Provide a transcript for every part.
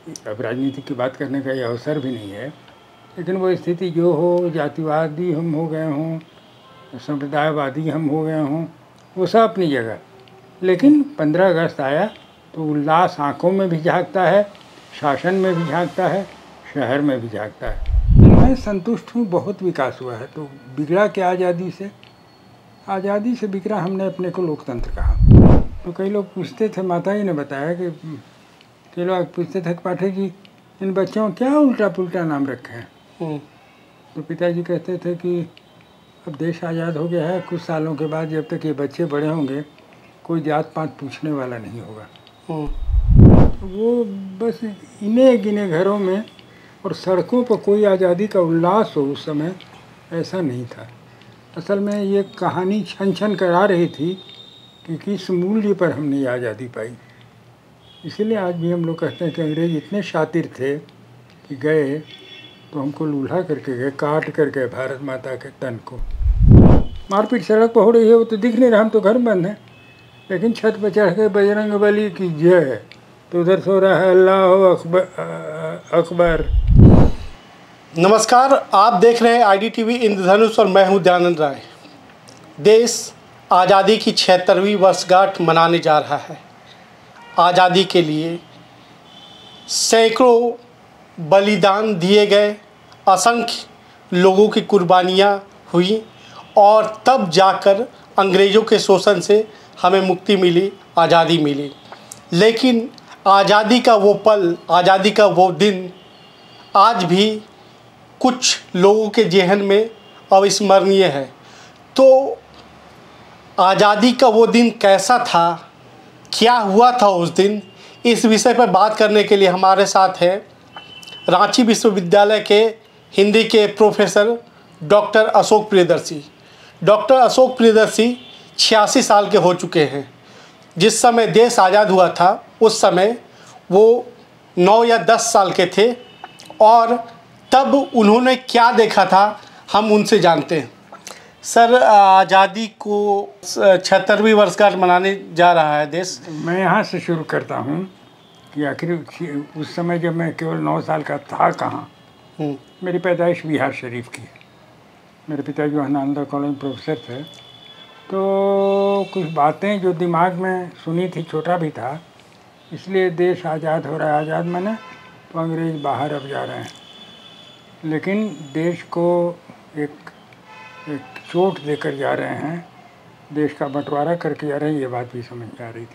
अब राजनीति की बात करने का ये अवसर भी नहीं है, लेकिन वो स्थिति जो हो, जातिवादी हम हो गए हों, संप्रदायवादी हम हो गए हों, वो सब अपनी जगह। लेकिन 15 अगस्त आया तो उल्लास आँखों में भी झांकता है, शासन में भी झांकता है, शहर में भी झांकता है। मैं संतुष्ट हूँ, बहुत विकास हुआ है। तो बिगड़ा क्या आज़ादी से? आज़ादी से बिगड़ा हमने अपने को लोकतंत्र कहा। तो कई लोग पूछते थे, माता जी ने बताया कि कई लोग पूछते थे कि पाठक जी इन बच्चों को क्या उल्टा पुल्टा नाम रखे हैं। तो पिताजी कहते थे कि अब देश आज़ाद हो गया है, कुछ सालों के बाद जब तक ये बच्चे बड़े होंगे कोई जात पात पूछने वाला नहीं होगा। तो वो बस इन्हें गिने घरों में और सड़कों पर कोई आज़ादी का उल्लास हो उस समय, ऐसा नहीं था। असल में ये कहानी छन छन करा रही थी कि किस मूल्य पर हमने ये आज़ादी पाई। इसीलिए आज भी हम लोग कहते हैं कि अंग्रेज इतने शातिर थे कि गए तो हमको लूल्हा करके गए, काट कर गए भारत माता के तन को। मारपीट सड़क पर हो रही है, वो तो दिख नहीं रहा, हम तो घर बंद हैं, लेकिन छत पर चढ़ के बजरंग बली की जय तो उधर सो रहा है अल्लाह अकबर। नमस्कार, आप देख रहे हैं IDTV इंद्रधनुष और मैं हूं दयानंद राय। देश आज़ादी की 76वीं वर्षगांठ मनाने जा रहा है। आज़ादी के लिए सैकड़ों बलिदान दिए गए, असंख्य लोगों की कुर्बानियाँ हुई और तब जाकर अंग्रेज़ों के शोषण से हमें मुक्ति मिली, आज़ादी मिली। लेकिन आज़ादी का वो पल, आज़ादी का वो दिन आज भी कुछ लोगों के ज़हन में अविस्मरणीय है। तो आज़ादी का वो दिन कैसा था, क्या हुआ था उस दिन, इस विषय पर बात करने के लिए हमारे साथ है रांची विश्वविद्यालय के हिंदी के professor doctor Ashok Priyadarshi. Doctor Ashok Priyadarshi 86 साल के हो चुके हैं। जिस समय देश आज़ाद हुआ था उस समय वो 9 या 10 साल के थे और तब उन्होंने क्या देखा था हम उनसे जानते हैं। सर, आज़ादी को 76वीं वर्षगांठ मनाने जा रहा है देश। मैं यहाँ से शुरू करता हूँ कि आखिर उस समय जब मैं केवल 9 साल का था कहाँ। मेरी पैदाइश बिहार शरीफ की है। मेरे पिताजी वहाँ नालंदा कॉलेज में प्रोफेसर थे। तो कुछ बातें जो दिमाग में सुनी थी, छोटा भी था, इसलिए देश आज़ाद हो रहा है, आज़ाद माने तो अंग्रेज़ बाहर अब जा रहे हैं, लेकिन देश को एक चोट देकर जा रहे हैं, देश का बंटवारा करके जा रहे हैं, ये बात भी समझ में आ रही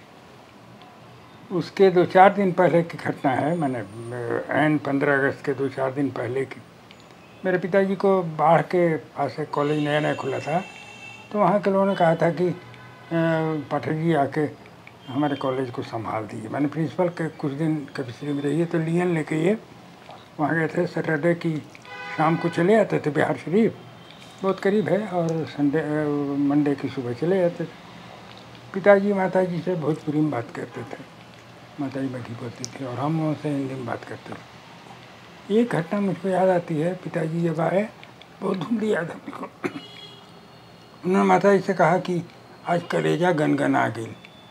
थी। उसके 2-4 दिन पहले की घटना है, मैंने ऐन 15 अगस्त के 2-4 दिन पहले की। मेरे पिताजी को बाढ़ के पास एक कॉलेज नया नया खुला था, तो वहाँ के लोगों ने कहा था कि पाठक जी आके हमारे कॉलेज को संभाल दीजिए। मैंने प्रिंसिपल के कुछ दिन कैपेसिटी में रहिए तो लियन लेके ये वहाँ गए थे। सैटरडे की शाम को चले आते थे बिहार शरीफ, बहुत करीब है, और मंडे की सुबह चले जाते थे। पिताजी माताजी से भोजपुरी में बात करते थे, माताजी मगही बोलती थी और हम उनसे हिंदी में बात करते थे। एक घटना मुझको याद आती है, पिताजी जब आए, बहुत धुंधली याद है मुझको। उन्होंने माताजी से कहा कि आज कलेजा गनगना गई।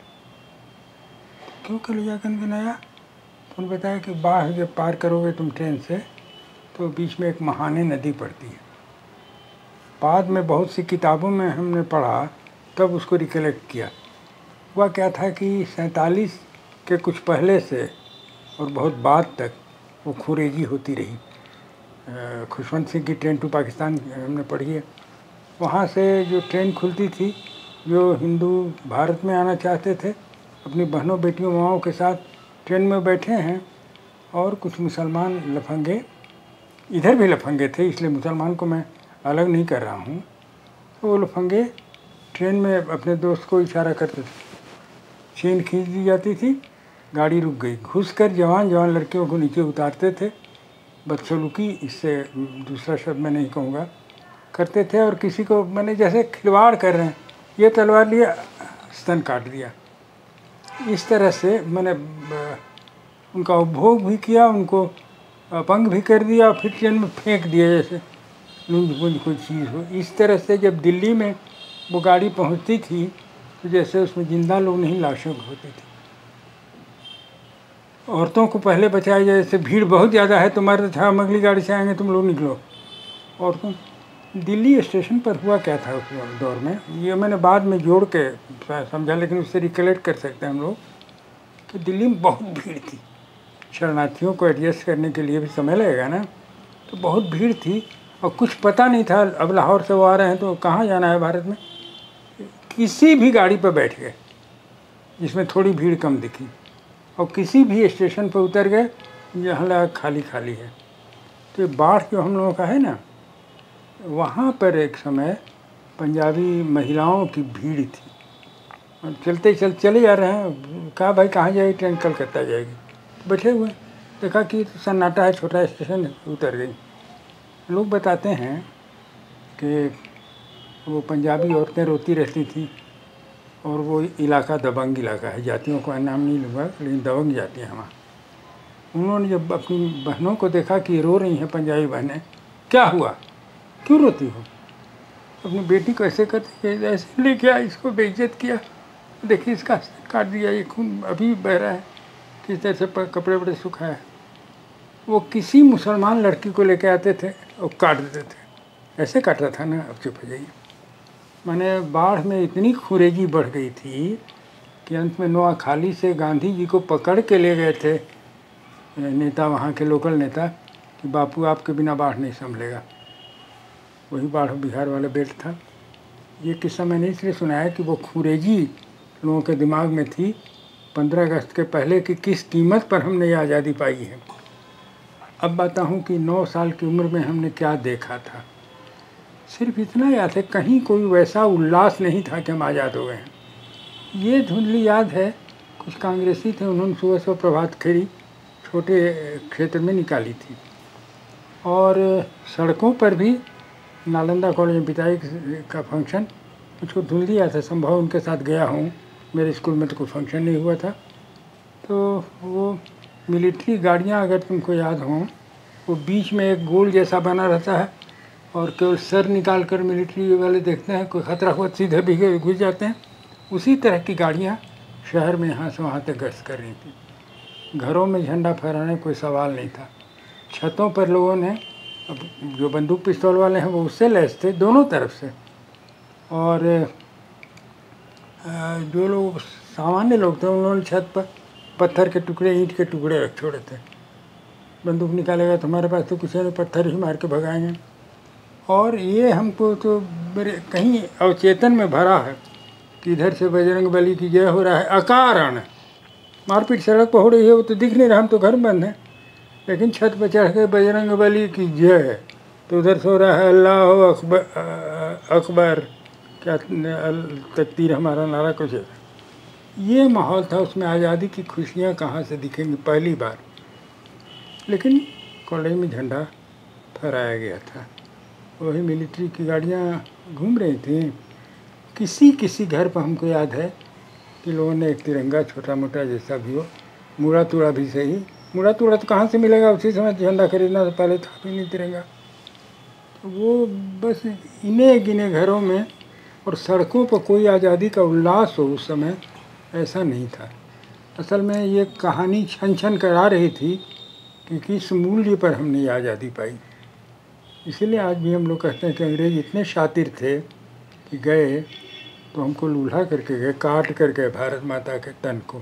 क्यों कलेजा गनगनाया? तो उन्होंने बताया कि बाढ़ जब पार करोगे तुम ट्रेन से तो बीच में एक महाने नदी पड़ती है। बाद में बहुत सी किताबों में हमने पढ़ा, तब उसको रिकलेक्ट किया। हुआ क्या था कि 47 के कुछ पहले से और बहुत बाद तक वो खुरेजी होती रही। खुशवंत सिंह की ट्रेन टू पाकिस्तान हमने पढ़ी है। वहाँ से जो ट्रेन खुलती थी, जो हिंदू भारत में आना चाहते थे अपनी बहनों बेटियों माओं के साथ ट्रेन में बैठे हैं, और कुछ मुसलमान लफंगे, इधर भी लफंगे थे, इसलिए मुसलमान को मैं अलग नहीं कर रहा हूँ। तो वो लफंगे ट्रेन में अपने दोस्त को इशारा करते थे, चेन खींच दी जाती थी, गाड़ी रुक गई, घुसकर जवान जवान लड़कियों को नीचे उतारते थे। बदसलूकी, इससे दूसरा शब्द मैं नहीं कहूँगा, करते थे। और किसी को मैंने जैसे खिलवाड़ कर रहे हैं, ये तलवार लिया, स्तन काट दिया। इस तरह से मैंने उनका उपभोग भी किया, उनको अपंग भी कर दिया, फिर ट्रेन में फेंक दिया जैसे लूंज बूंज कोई चीज़ हो। इस तरह से जब दिल्ली में वो गाड़ी पहुंचती थी तो जैसे उसमें जिंदा लोग नहीं, लाशें होती थी। औरतों को पहले बचाया जाए, जैसे भीड़ बहुत ज़्यादा है तो मर्द था हम अगली गाड़ी से आएंगे, तुम लोग निकलो। औरतों दिल्ली स्टेशन पर हुआ क्या था उस दौर में, ये मैंने बाद में जोड़ के समझा, लेकिन उससे रिकलेक्ट कर सकते हैं हम लोग कि दिल्ली में बहुत भीड़ थी। शरणार्थियों को एडजस्ट करने के लिए भी समय लगेगा ना, तो बहुत भीड़ थी और कुछ पता नहीं था। अब लाहौर से वो आ रहे हैं तो कहाँ जाना है भारत में, किसी भी गाड़ी पर बैठ गए जिसमें थोड़ी भीड़ कम दिखी और किसी भी स्टेशन पर उतर गए जहाँ लगा खाली खाली है। तो ये बाढ़ जो हम लोगों का है ना, वहाँ पर एक समय पंजाबी महिलाओं की भीड़ थी और चले जा रहे हैं। कहा भाई कहाँ जाएगी ट्रेन, कलकत्ता जाएगी। बैठे हुए देखा कि सन्नाटा है, छोटा स्टेशन है, उतर गई। लोग बताते हैं कि वो पंजाबी औरतें रोती रहती थी और वो इलाका दबंग इलाका है, जातियों का नाम नहीं लूँगा लेकिन दबंग जाती है वहाँ। उन्होंने जब अपनी बहनों को देखा कि रो रही हैं पंजाबी बहनें, क्या हुआ, क्यों रोती हो, अपनी बेटी को ऐसे करते ऐसे लेके आया, इसको बेइज्जत किया, देखिए इसका काट दिया, ये खून अभी बह रहा है, किस तरह से कपड़े वपड़े सुखाया। वो किसी मुसलमान लड़की को लेके आते थे और काट देते थे, ऐसे काटा था ना। अब चुप हो जाइए। मैंने बाढ़ में इतनी खुरेजी बढ़ गई थी कि अंत में नोआखाली से गांधी जी को पकड़ के ले गए थे नेता, वहाँ के लोकल नेता, कि बापू आपके बिना बाढ़ नहीं संभलेगा। वही बाढ़ बिहार वाला बेल्ट था। ये किस्सा मैंने इसलिए सुनाया कि वो खुरेजी लोगों के दिमाग में थी 15 अगस्त के पहले कि किस कीमत पर हमने ये आज़ादी पाई है। अब बताऊँ कि 9 साल की उम्र में हमने क्या देखा था। सिर्फ इतना याद है, कहीं कोई वैसा उल्लास नहीं था कि हम आज़ाद हो गए हैं। ये धुंधली याद है, कुछ कांग्रेसी थे, उन्होंने सुबह सुबह प्रभात फेरी छोटे क्षेत्र में निकाली थी और सड़कों पर भी नालंदा कॉलेज में पिताई का फंक्शन, मुझको धुंधली याद है, संभव उनके साथ गया हूँ, मेरे स्कूल में तो कोई फंक्शन नहीं हुआ था। तो वो मिलिट्री गाड़ियाँ अगर तुमको याद हों, वो बीच में एक गोल जैसा बना रहता है और केवल सर निकाल कर मिलिट्री वाले देखते हैं, कोई खतरा हुआ सीधे भी घुस जाते हैं। उसी तरह की गाड़ियाँ शहर में यहाँ से वहाँ तक गश्त कर रही थी। घरों में झंडा फहराने कोई सवाल नहीं था। छतों पर लोगों ने, अब जो बंदूक पिस्तौल वाले हैं वो उससे लैस थे दोनों तरफ से, और जो लोग सामान्य लोग थे उन्होंने छत पर पत्थर के टुकड़े, ईंट के टुकड़े रख छोड़े थे। बंदूक निकालेगा तो हमारे पास तो कुछ नहीं, पत्थर ही मार के भगाएंगे। और ये हमको तो मेरे कहीं अवचेतन में भरा है कि इधर से बजरंग बली की जय हो रहा है अकारण, मारपीट सड़क पर हो रही है, वो तो दिख नहीं रहा, हम तो घर बंद हैं, लेकिन छत पर चढ़ के बजरंग बली की जय, तो उधर से हो रहा है अल्लाह अकबर, क्या तकदीर हमारा नारा कुछ है। ये माहौल था, उसमें आज़ादी की खुशियाँ कहाँ से दिखेंगी पहली बार। लेकिन कॉलेज में झंडा फहराया गया था, वही मिलिट्री की गाड़ियाँ घूम रही थी। किसी किसी घर पर हमको याद है कि लोगों ने एक तिरंगा छोटा मोटा जैसा भी हो, मुड़ा तुड़ा भी सही, मुड़ा तुड़ा तो कहाँ से मिलेगा, उसी समय झंडा खरीदना तो पहले था भी नहीं तिरंगा। तो वो बस इन्हें गिने घरों में, और सड़कों पर कोई आज़ादी का उल्लास हो उस समय ऐसा नहीं था। असल में ये कहानी छन छन करा रही थी कि किस मूल्य पर हमने ये आज़ादी पाई। इसीलिए आज भी हम लोग कहते हैं कि अंग्रेज इतने शातिर थे कि गए तो हमको लूल्हा करके गए, काट कर गए भारत माता के तन को।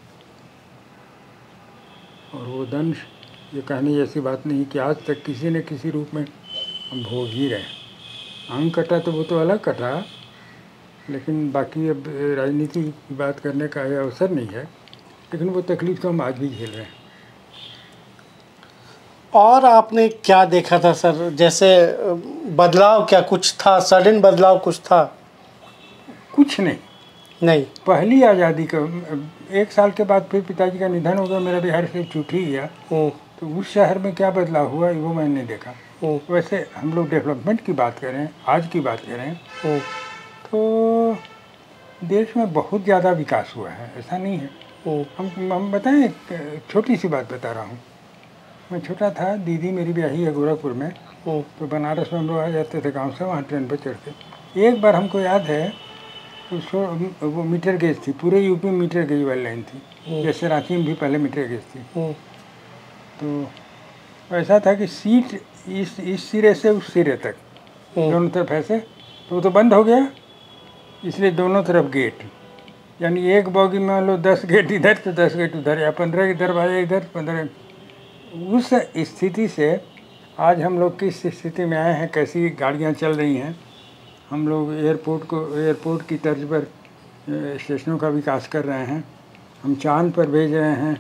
और वो दंश ये कहने जैसी बात नहीं कि आज तक किसी न किसी रूप में हम भोग ही रहे। अंग कटा तो वो तो अलग कटा, लेकिन बाकी अब राजनीति की बात करने का ये अवसर नहीं है, लेकिन वो तकलीफ तो हम आज भी झेल रहे हैं। और आपने क्या देखा था सर, जैसे बदलाव क्या कुछ था, सडन बदलाव कुछ था? कुछ नहीं। पहली आज़ादी का 1 साल के बाद फिर पिताजी का निधन हो गया, मेरा बिहार से छूट ही गया। तो उस शहर में क्या बदलाव हुआ वो मैंने नहीं देखा। वैसे हम लोग डेवलपमेंट की बात करें, आज की बात करें, तो देश में बहुत ज़्यादा विकास हुआ है, ऐसा नहीं है। हम बताएं, छोटी सी बात बता रहा हूँ। मैं छोटा था, दीदी मेरी ब्याही है गोरखपुर में, तो बनारस में हम लोग आ जाते थे गांव से, वहाँ ट्रेन पर चढ़ के। एक बार हमको याद है, वो मीटर गेज थी, पूरे यूपी में मीटर गेज वाली लाइन थी। जैसे रांची में भी पहले मीटर गेज थी। तो ऐसा था कि सीट इस सिरे से उस सिरे तक दोनों तरफ ऐसे, तो वो तो बंद हो गया, इसलिए दोनों तरफ गेट, यानी एक बॉगी में मान लो 10 गेट इधर तो 10 गेट उधर, या 15 की दरवाजा इधर 15। उस स्थिति से आज हम लोग किस स्थिति में आए हैं, कैसी गाड़ियाँ चल रही हैं। हम लोग एयरपोर्ट की तर्ज पर स्टेशनों का विकास कर रहे हैं, हम चांद पर भेज रहे हैं,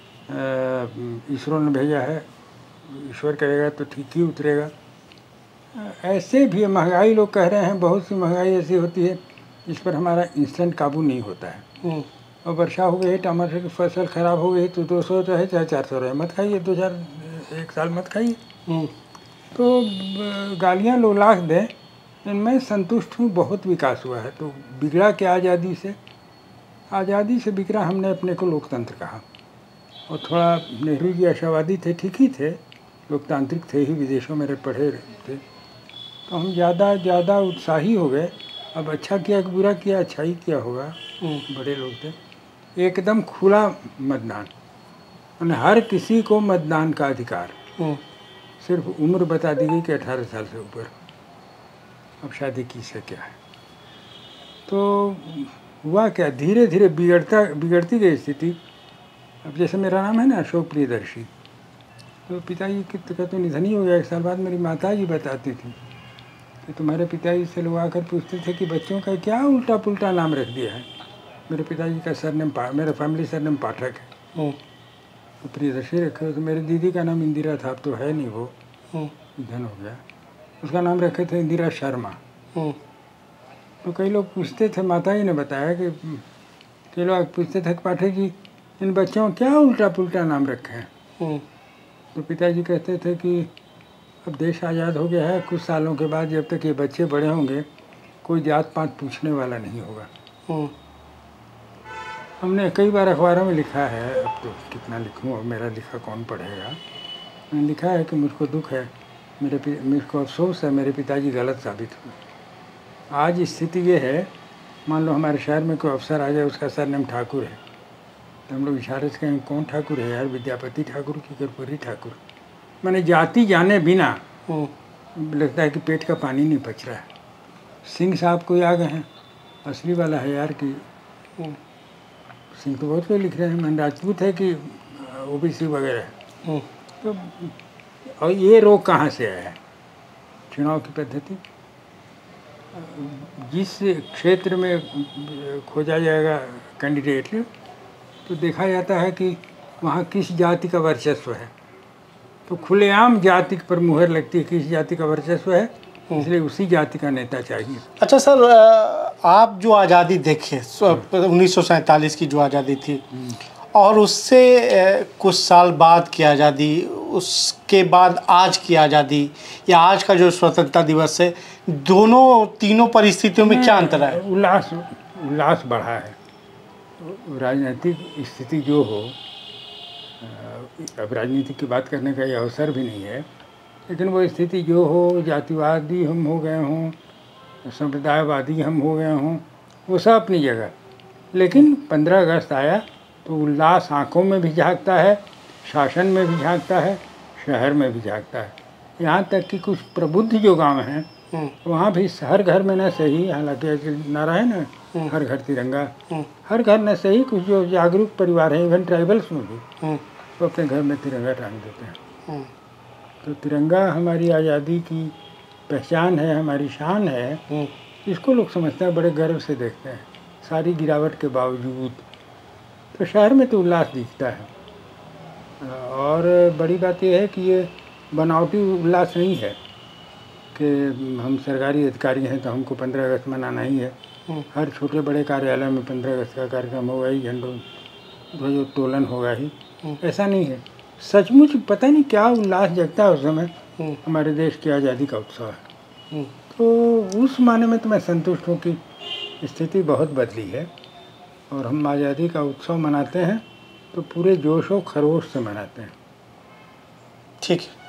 इसरो ने भेजा है, ईश्वर करेगा तो ठीक ही उतरेगा। ऐसे भी महंगाई लोग कह रहे हैं, बहुत सी महंगाई ऐसी होती है जिस पर हमारा इंस्टेंट काबू नहीं होता है। और वर्षा हो गई, टमाटर की फसल ख़राब हो गई तो 200 रहे चाहे 400 रहे, मत खाइए, 1 साल मत खाइए। तो गालियाँ लोग लाख दें, मैं संतुष्ट हूँ, बहुत विकास हुआ है। तो बिगड़ा क्या आज़ादी से बिगड़ा हमने अपने को लोकतंत्र कहा। और थोड़ा नेहरू जी आशावादी थे, ठीक ही थे, लोकतांत्रिक थे ही, विदेशों में पढ़े थे, तो हम ज़्यादा उत्साही हो गए। अब अच्छा किया कि बुरा किया, अच्छा ही किया होगा, बड़े लोग थे। एकदम खुला मतदान, यानी हर किसी को मतदान का अधिकार, सिर्फ उम्र बता दी गई कि 18 साल से ऊपर। अब शादी की से क्या है। तो हुआ क्या, धीरे धीरे बिगड़ती गई स्थिति। अब जैसे मेरा नाम है ना अशोक प्रियदर्शी, तो पिताजी का तो निधन ही हो गया। 1 साल बाद मेरी माता जी बताती थी कि तुम्हारे पिताजी से लोग आकर पूछते थे कि बच्चों का क्या उल्टा पुल्टा नाम रख दिया है। मेरे पिताजी का सरनेम, मेरा फैमिली सरनेम पाठक है, तो प्रियदर्शी रखे। तो मेरी दीदी का नाम इंदिरा था, अब तो है नहीं, वो निधन हो गया। उसका नाम रखे थे इंदिरा शर्मा। तो कई लोग पूछते थे, माता जी ने बताया कि कई लोग पूछते थे कि पाठक जी इन बच्चों को क्या उल्टा पुल्टा नाम रखे हैं। तो पिताजी कहते थे कि अब देश आज़ाद हो गया है, कुछ सालों के बाद जब तक ये बच्चे बड़े होंगे कोई जात पात पूछने वाला नहीं होगा। हमने कई बार अखबारों में लिखा है, अब तो कितना लिखूँ, अब मेरा लिखा कौन पढ़ेगा। मैंने लिखा है कि मुझको दुख है, मुझको अफसोस है, मेरे पिताजी गलत साबित हुए। आज स्थिति ये है, मान लो हमारे शहर में कोई अफसर आ जाए, उसका सरनेम ठाकुर है, तो हम लोग इशारे से कहें कौन ठाकुर है यार, विद्यापति ठाकुर की कर्पूरी ठाकुर। मैंने जाति जाने बिना लगता है कि पेट का पानी नहीं पच रहा है। सिंह साहब कोई आ गए हैं, असली वाला है यार कि सिंह तो बहुत कोई लिख रहे हैं, मैंने राजपूत है कि ओबीसी वगैरह है। तो और ये रोग कहाँ से आया है, चुनाव की पद्धति। जिस क्षेत्र में खोजा जाएगा कैंडिडेट, तो देखा जाता है कि वहाँ किस जाति का वर्चस्व है, तो खुलेआम जाति पर मुहर लगती है, किस जाति का वर्चस्व है, इसलिए उसी जाति का नेता चाहिए। अच्छा सर, आप जो आज़ादी देखे 1947 की जो आज़ादी थी, और उससे कुछ साल बाद की आज़ादी, उसके बाद आज की आज़ादी, या आज का जो स्वतंत्रता दिवस है, तीनों परिस्थितियों में क्या अंतर है? उल्लास बढ़ा है। राजनीतिक स्थिति जो हो, अब राजनीति की बात करने का ये अवसर भी नहीं है, लेकिन वो स्थिति जो हो, जातिवादी हम हो गए हों, संप्रदायवादी हम हो गए हों, वो सब अपनी जगह। लेकिन 15 अगस्त आया तो उल्लास आँखों में भी झांकता है, शासन में भी झांकता है, शहर में भी झांकता है। यहाँ तक कि कुछ प्रबुद्ध जो गांव हैं वहाँ भी हर घर में न सही, हालांकि नारा है ना हर घर तिरंगा, हर घर न सही, कुछ जो जागरूक परिवार हैं, इवन ट्राइबल्स में भी, वो अपने घर में तिरंगा टांग देते हैं। तो तिरंगा हमारी आज़ादी की पहचान है, हमारी शान है, इसको लोग समझते हैं, बड़े गर्व से देखते हैं, सारी गिरावट के बावजूद। तो शहर में तो उल्लास दिखता है। और बड़ी बात यह है कि ये बनावटी उल्लास नहीं है कि हम सरकारी अधिकारी हैं तो हमको 15 अगस्त मनाना ही है। हर छोटे बड़े कार्यालय में 15 अगस्त का कार्यक्रम होगा ही, झंडों ध्वजोत्तोलन होगा ही, ऐसा नहीं है। सचमुच पता नहीं क्या उल्लास जगता है उस समय, हमारे देश की आज़ादी का उत्सव है। तो उस माने में तो मैं संतुष्ट हूँ कि स्थिति बहुत बदली है और हम आज़ादी का उत्सव मनाते हैं तो पूरे जोश और खरोश से मनाते हैं। ठीक है।